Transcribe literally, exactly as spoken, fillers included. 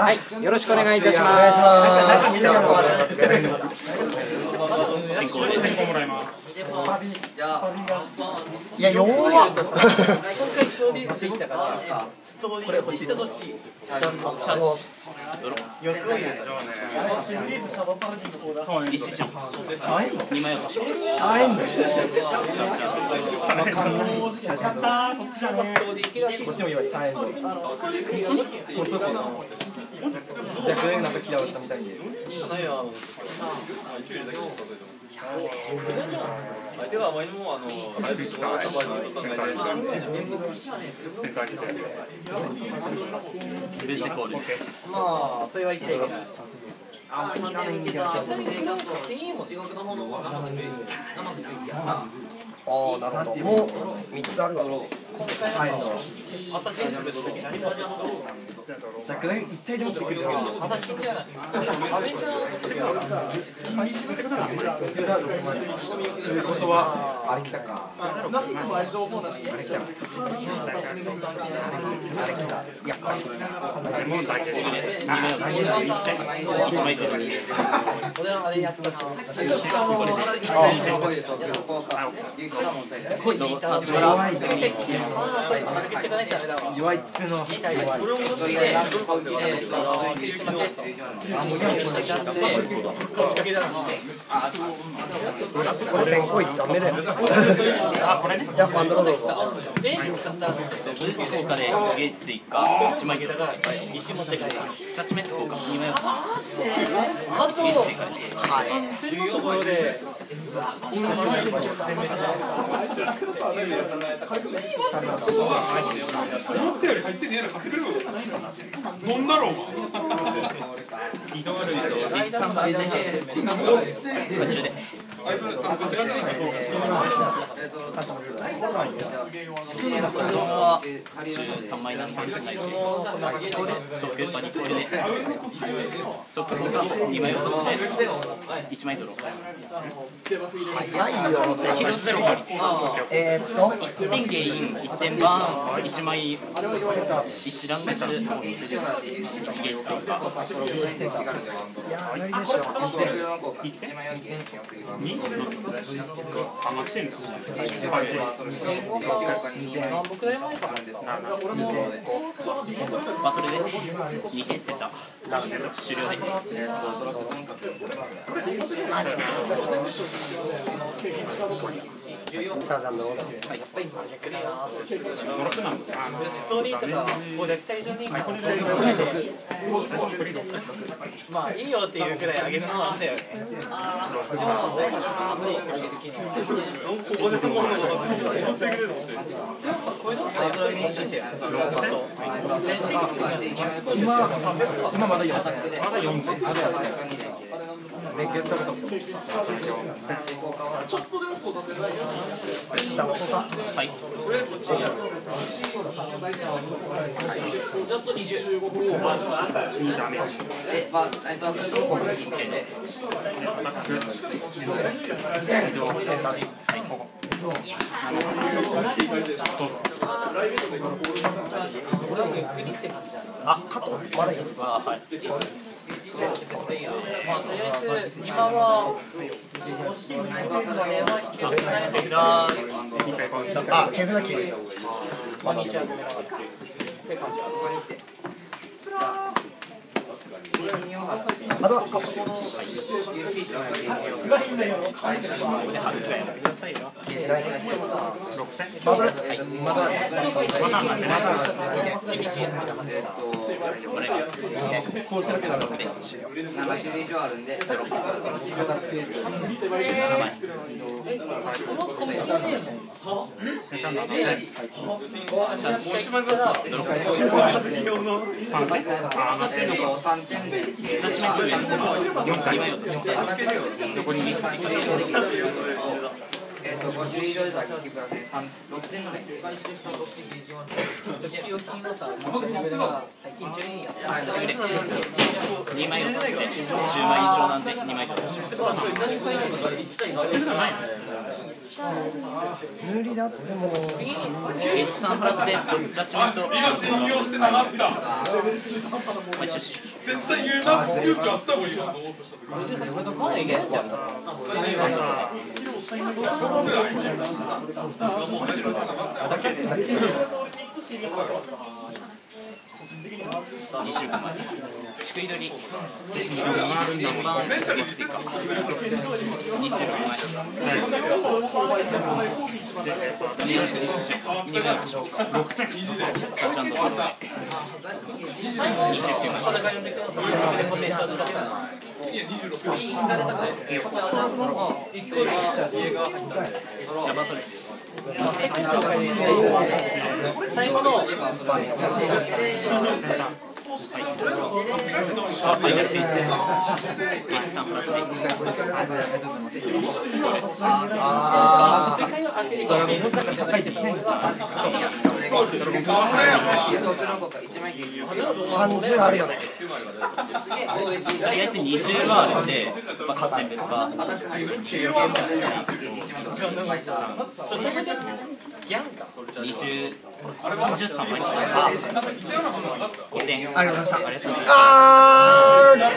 はい、よろしくお願いいたします。 お願いします。じゃあ、 先行で先行もらいます。 いや、弱っ。 今回ストーリーできたからストーリーをしてほしい。ちゃんとあの欲を言う一時ション。二枚落とします。 あえんの。 こっちも弱い。あえんの。じゃあグレーなんか嫌われたみたいで。 相手はあまりにもあの早くしたいと考えている。 ベースコール。 まあそれは言っちゃいけない。 あんまり知らないんだよ。ああ、なるほど。もう三つあるわ。はい。じゃあグレー一体で持ってくるよ。 私じゃない。アベンジャーするよ。 ということはあれ来たか。あれ来た。あれ来た。やっぱり。 もう大丈夫で。二枚落とします。一枚取る。 俺はあれやってた。 どうさちから弱いっての。これ先行いったダメだよ。じゃあマンドラどうぞ。 ブース効果で一ゲージ追加一枚取る。石持って帰る。ジャッジメント効果二枚落とします。一ゲージ追加で。 はい。 というところで思ったより入ってねえな、隠れる飲んだろう移動類とリスさんの間で回収で。 あいつ、あの、ガチガチにそのはじゅうさんまいなんでないです。即パニックで即効果にまい落としていちまい取ろう。 早いよ。 ひどっちもえーっと。 いってんゲイン、いってんバーン、いちまいいちラングス、いちゲージ追加。 いやー無理でしょ。 にあ、マキシンです。 僕ら前からバトルでにてんセッター終了で。 マジか。さあじゃあどうだ。 やっぱり逆になストーリーとかこう逆対象にまあいいよっていうくらい上げるのはあんだよね。ここでここのこういうの最初にして今今まだよんまだよんちょっとでも育てないよ。 下の子か。 はい。 ジャストにじゅう。 え、まあ、えっと、私のコンビニで。 あ、加藤まだいいっす。 はい。 まあ、とりあえず今はあ、手札切る。 こんにちは。 あとはバトル。 こうしたけどろくでなな種類以上あるんでじゅうななまい。さんてんでジャッジメントでよんかいまい落とします。横にリスえっとご種類以上でだけプラスろくてんのね。最近じゅうにやにまい落としてじゅうまい以上なんでにまい落とします。 無理だってもう。 エスさん払ってジャッジメント。毎週絶対言うなっていうかあったもん今。 まあいけんじゃん。 にしゅうかんまえ地区移り現場月追加にしゅうかんまえにがつに出場にがつろくタッチアンドパスにしゅうきゅうまえ裸呼んでください。固定してほしかったな。 ジャバトレ最後のあ、ファイナルフェイスゲスさんプラスあ世界はアスリートのさんじゅうあるよね。 とりあえずにじゅうはあるんで爆発戦ベルかにじゅう、さんじゅうさん枚ですね。ごてん。 ありがとうございました。 ありがとうございます。 あー